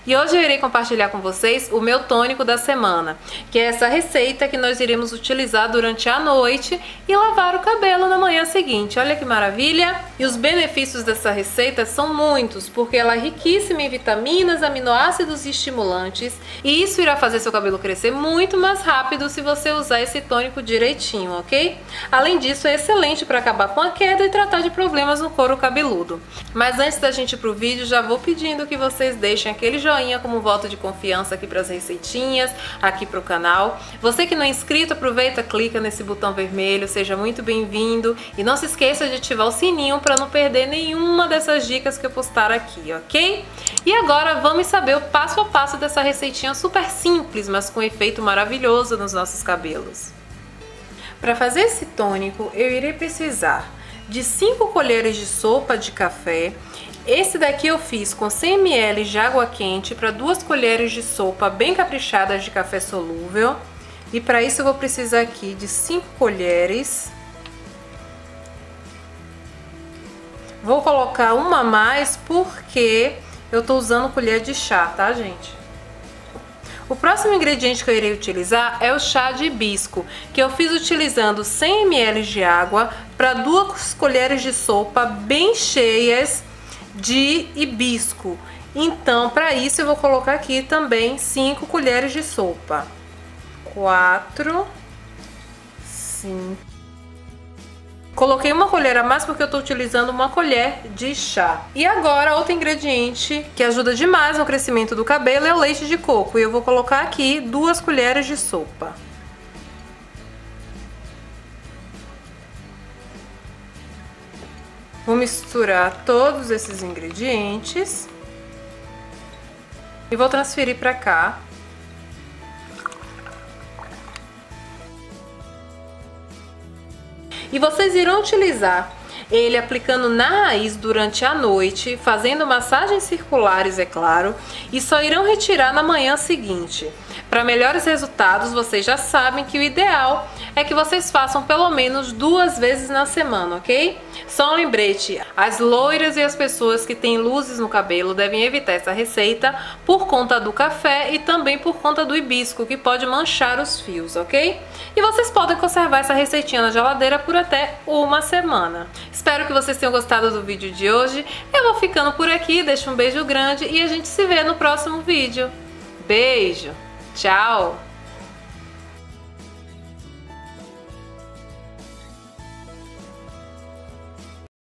E hoje eu irei compartilhar com vocês o meu tônico da semana, que é essa receita que nós iremos utilizar durante a noite e lavar o cabelo na manhã seguinte. Olha que maravilha! E os benefícios dessa receita são muitos, porque ela é riquíssima em vitaminas, aminoácidos e estimulantes, e isso irá fazer seu cabelo crescer muito mais rápido se você usar esse tônico direitinho, ok? Além disso, é excelente para acabar com a queda e tratar de problemas no couro cabeludo. Mas antes da gente ir pro vídeo, já vou pedindo que vocês deixem aquele joinha como voto de confiança aqui para as receitinhas, aqui pro canal. Você que não é inscrito, aproveita, clica nesse botão vermelho, seja muito bem-vindo. E não se esqueça de ativar o sininho para não perder nenhuma dessas dicas que eu postar aqui, ok? E agora vamos saber o passo a passo dessa receitinha super simples, mas com efeito maravilhoso nos nossos cabelos. Para fazer esse tônico, eu irei precisar de 5 colheres de sopa de café. Esse daqui eu fiz com 100 ml de água quente para 2 colheres de sopa bem caprichadas de café solúvel. E para isso eu vou precisar aqui de 5 colheres. Vou colocar uma a mais porque eu tô usando colher de chá, tá, gente? O próximo ingrediente que eu irei utilizar é o chá de hibisco, que eu fiz utilizando 100 ml de água para 2 colheres de sopa bem cheias de hibisco. Então, para isso eu vou colocar aqui também 5 colheres de sopa. 4, 5. Coloquei uma colher a mais porque eu tô utilizando uma colher de chá. E agora, outro ingrediente que ajuda demais no crescimento do cabelo é o leite de coco. E eu vou colocar aqui 2 colheres de sopa. Vou misturar todos esses ingredientes e vou transferir para cá. E vocês irão utilizar ele aplicando na raiz durante a noite, fazendo massagens circulares, é claro, e só irão retirar na manhã seguinte. Para melhores resultados, vocês já sabem que o ideal é que vocês façam pelo menos 2 vezes na semana, ok? Só um lembrete, as loiras e as pessoas que têm luzes no cabelo devem evitar essa receita por conta do café e também por conta do hibisco, que pode manchar os fios, ok? E vocês podem conservar essa receitinha na geladeira por até uma semana. Espero que vocês tenham gostado do vídeo de hoje. Eu vou ficando por aqui, deixo um beijo grande e a gente se vê no próximo vídeo. Beijo! Tchau!